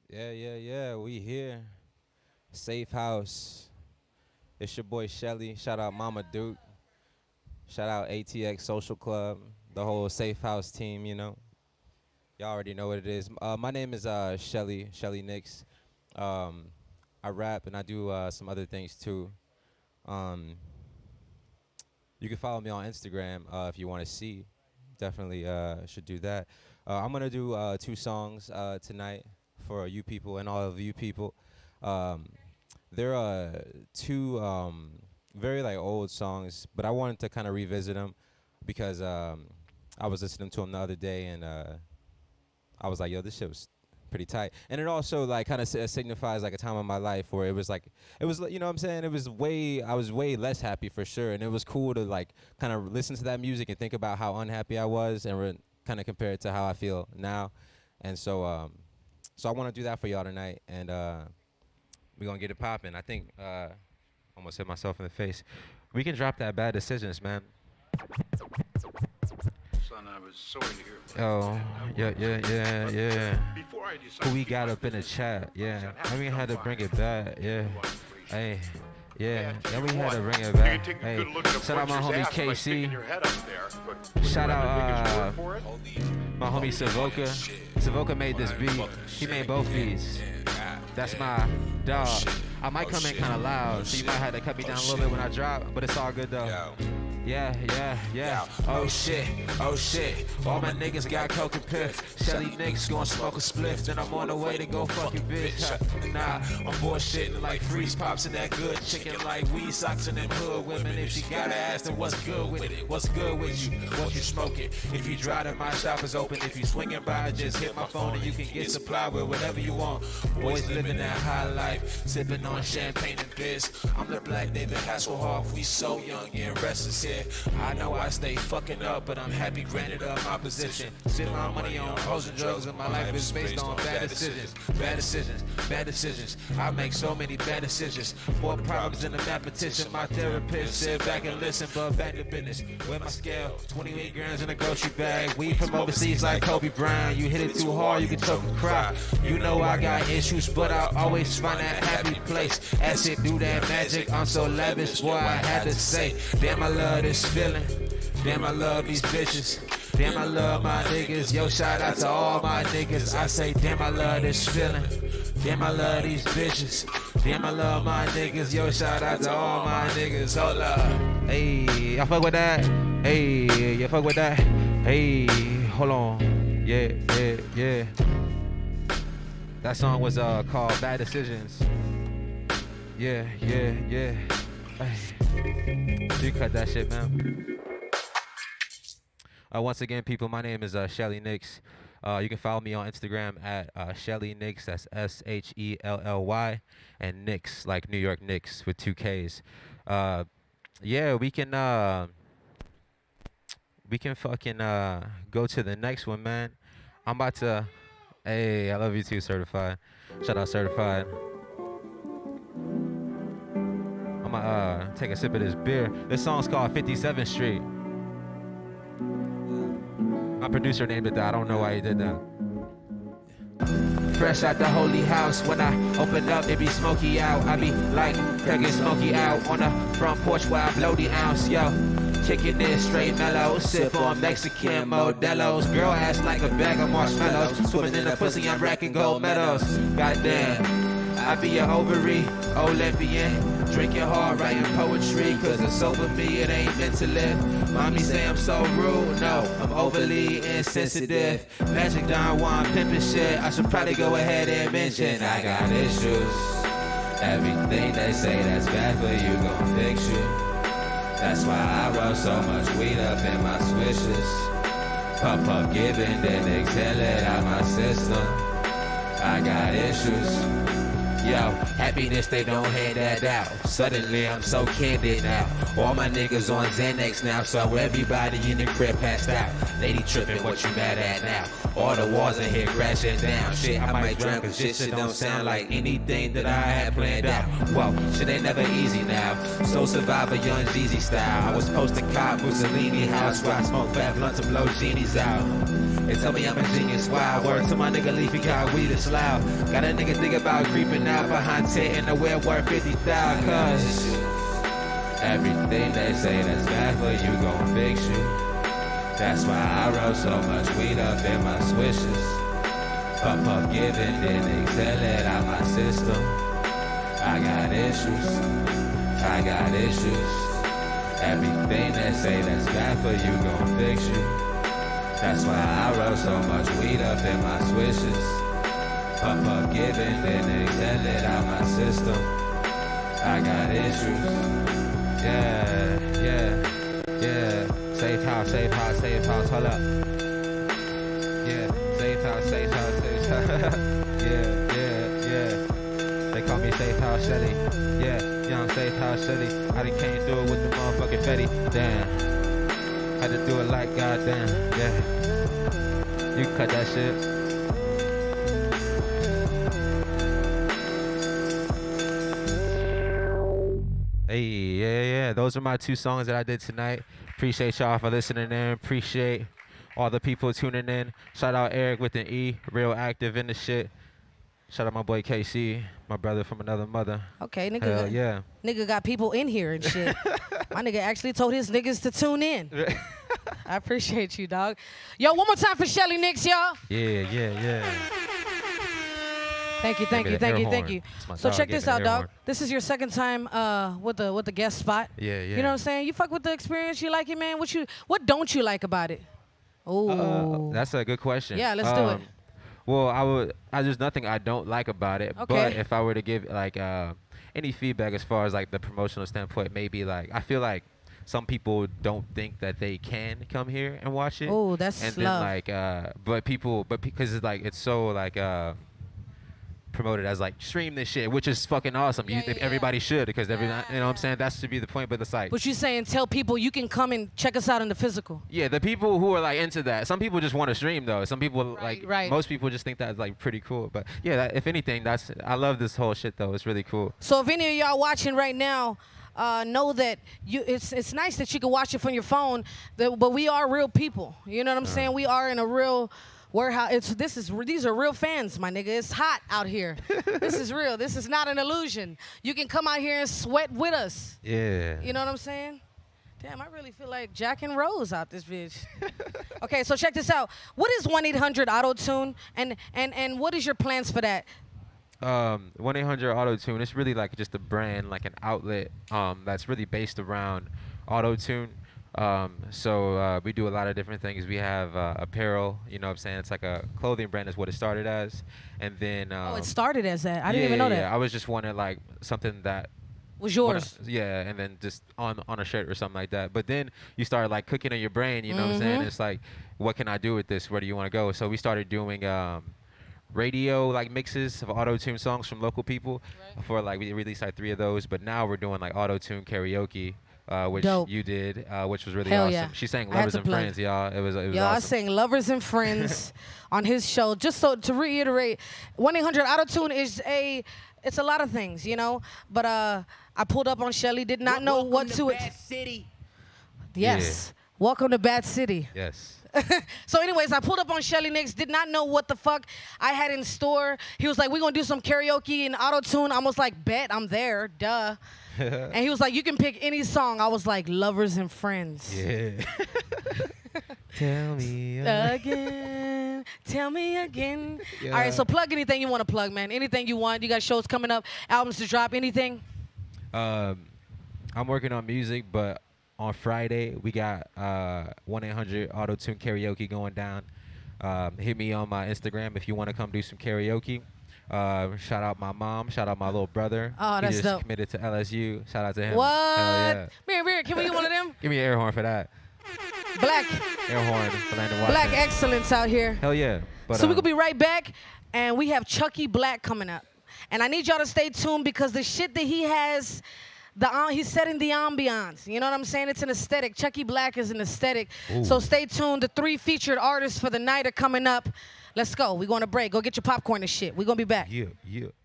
Yeah. We here. Safe House. It's your boy Shelly. Shout out Mama Duke. Shout out ATX Social Club. The whole Safe House team, you know. Y'all already know what it is. My name is Shelly Nix. I rap and I do some other things too. Um, you can follow me on Instagram if you want to see. Definitely should do that. I'm gonna do 2 songs tonight for you people and all of you people. Um, there are 2 very like old songs, but I wanted to kind of revisit them because I was listening to them the other day and I was like, yo, this shit was pretty tight. And it also like kind of signifies like a time in my life where it was like, you know what I'm saying? I was way less happy for sure. And it was cool to like kind of listen to that music and think about how unhappy I was and kind of compare it to how I feel now. And so, so I want to do that for y'all tonight. And we're going to get it popping. I think, almost hit myself in the face. We can drop that Bad Decisions, man. Son, I was sorry to hear. Oh, yeah. Before I decided Who we got up in the chat, yeah. And we had to bring it back, yeah. Hey, yeah. Then we had to bring it back. Hey, shout out my homie KC. Shout out my homie Savoka. Savoka made this beat. He made both beats. That's my dog. I might come in kind of loud, so you might have to cut me down a little bit when I drop, but it's all good though. Yeah. Oh shit. All my niggas got coke and piff. Shelly Nix gon' smoke a spliff. Then I'm on the way to go fuck your bitch. Nah, I'm bullshitting like freeze pops and that good chicken like weed socks and them hood women. If she got ass, then what's good with it? What's good with you? What you smoking? If you drive to my shop is open. If you swinging by, just hit my phone and you can get supply with whatever you want. Boys living that high life, sipping on champagne and biz. I'm the Black David Hasselhoff. We so young and restless here. I know I stay fucking up, but I'm happy granted of my position. Spend my money on hoes and drugs, and my life is based on bad decisions. Bad decisions. I make so many bad decisions. More problems than a mathematician. My therapist sit back and listen, but back to business. With my scale, 28 grams in a grocery bag. Weed from overseas like Kobe Bryant. You hit it too hard, you can choke and cry. You know I got issues, but I always find that happy place. Acid do that magic, I'm so lavish, boy, I had to say. Damn, I love this feeling. Damn, I love these bitches. Damn, I love my niggas. Yo, shout out to all my niggas. I say, damn, I love this feeling. Damn, I love these bitches. Damn, I love my niggas. Yo, shout out to all my niggas. Hold up. Hey, y'all fuck with that? Hey, y'all fuck with that? Hey, hold on. Yeah. That song was called Bad Decisions. Yeah. Hey. You cut that shit, man. Once again, people, my name is Shelly Nix. You can follow me on Instagram at Shelly Nix. That's SHELLY, and Nix like New York Knicks with 2 Ks. Yeah, we can fucking go to the next one, man. I'm about to. Hey, I love you too, Certified. Shout out, Certified. I'm gonna take a sip of this beer. This song's called 57th Street. My producer named it that. I don't know why he did that. Fresh out the holy house. When I open up, it be smoky out. I be like cracking smoky out on the front porch where I blow the ounce, yo. Kicking it straight mellow, sip on Mexican Modelos. Girl ass like a bag of marshmallows. Swimming in the pussy, I'm racking gold medals. Goddamn, I be an ovary, Olympian. Drinking hard, writing poetry, cause it's over me, it ain't meant to live. Mommy say I'm so rude, no, I'm overly insensitive. Magic Don Juan pimpin' shit, I should probably go ahead and mention I got issues. Everything they say that's bad for you gon' fix you. That's why I roll so much weed up in my swishes. Puff giving, then exhale it out my system. I got issues. Yo, happiness, they don't hand that out. Suddenly, I'm so candid now. All my niggas on Xanax now, so everybody in the crib passed out. Lady tripping, what you mad at now? All the walls in here crashing down. Shit, I might drown, cause shit don't sound like anything that I had planned out. Whoa, shit ain't never easy now. So Survivor, Young Jeezy style. I was posting cop Mussolini house where I smoke fat blunts and blow genies out. They tell me I'm a genius, wild word to my nigga Leafy, got weed is loud. Got a nigga think about creeping out behind tent in the wheel worth 50,000, cause everything they say that's bad for you gon' fix you. That's why I roll so much weed up in my swishes. Puff giving, then exhale it out my system. I got issues. Everything they say that's bad for you gon' fix you. That's why I roll so much weed up in my swishes. Puff giving, then exhale it out my system. I got issues. Yeah. Safe house, hold up. Yeah, safe house. Yeah. They call me Safe House Shelly. Yeah, young Safe House Shelly. I done came through it with the motherfucking Fetty. Damn. Had to do it like goddamn. Yeah. You can cut that shit. Hey, yeah. Those are my 2 songs that I did tonight. Appreciate y'all for listening in. Appreciate all the people tuning in. Shout out Eric with an E, real active in the shit. Shout out my boy KC, my brother from another mother. Okay, nigga. Hell yeah. Nigga got people in here and shit. My nigga actually told his niggas to tune in. I appreciate you, dog. Yo, one more time for Shelly Nicks, y'all. Yeah. Thank you. So check this out, dog. This is your second time with the guest spot. Yeah. You know what I'm saying? You fuck with the experience. You like it, man. What don't you like about it? Oh. That's a good question. Yeah, let's do it. Well, there's nothing I don't like about it. Okay. But if I were to give like any feedback as far as like the promotional standpoint, maybe like I feel like some people don't think that they can come here and watch it. Oh, that's and love. then like because it's like it's so like promoted as like stream this shit, which is fucking awesome. Everybody should, because you know what I'm saying, that should be the point. But it's like, but you saying tell people you can come and check us out in the physical. Yeah, the people who are like into that. Some people just want to stream though. Some people right. Most people just think that's like pretty cool. But yeah, if anything, I love this whole shit though. It's really cool. So if any of y'all watching right now, know that it's nice that you can watch it from your phone, but we are real people. You know what I'm saying? We are in a real warehouse. These are real fans, my nigga. It's hot out here. This is real. This is not an illusion. You can come out here and sweat with us. Yeah. You know what I'm saying? Damn, I really feel like Jack and Rose out this bitch. Okay, so check this out. What is 1-800-AUTO-TUNE, and what is your plans for that? 1-800-AUTO-TUNE. It's really like just a brand, like an outlet that's really based around auto-tune. So we do a lot of different things. We have apparel, you know what I'm saying? It's like a clothing brand is what it started as. And then it started as that. I didn't even know that. Yeah, I was just wanting like something that was yours. And then just on a shirt or something like that. But then you start like cooking in your brain, you know what I'm saying? It's like, what can I do with this? Where do you want to go? So we started doing radio like mixes of auto-tune songs from local people. For like, we released like 3 of those, but now we're doing like auto-tune karaoke. Which Dope. You did, which was really Hell awesome. yeah. She sang Lovers and Friends, y'all. It was awesome. I sang Lovers and Friends on his show. Just so to reiterate, 1-800-AUTO-TUNE is it's a lot of things, you know. But I pulled up on Shelly, did not know what to it. Bad City. Yes. Yeah. Welcome to Bad City. Yes. So anyways, I pulled up on Shelly Nicks, did not know what the fuck I had in store. He was like, we're going to do some karaoke and auto-tune. I was like, bet, I'm there, duh. And he was like, you can pick any song. I was like, Lovers and Friends. Yeah. Tell me again. Tell me again. Yeah. All right, so plug anything you want to plug, man. Anything you want. You got shows coming up, albums to drop, anything? I'm working on music, but on Friday, we got 1-800-AUTO-TUNE karaoke going down. Hit me on my Instagram if you want to come do some karaoke. Shout out my mom. Shout out my little brother. Oh, that's he just dope. Committed to LSU. Shout out to him. What? Hell yeah. Mirror, can we get one of them? Give me an air horn for that. Black. Air horn for Landon Watson. Black excellence out here. Hell yeah. But, so we're going to be right back, and we have Chucky Black coming up. And I need y'all to stay tuned because the shit that he has, he's setting the ambiance. You know what I'm saying? It's an aesthetic. Chucky Black is an aesthetic. Ooh. So stay tuned. The 3 featured artists for the night are coming up. Let's go. We're going to break. Go get your popcorn and shit. We're going to be back. Yeah.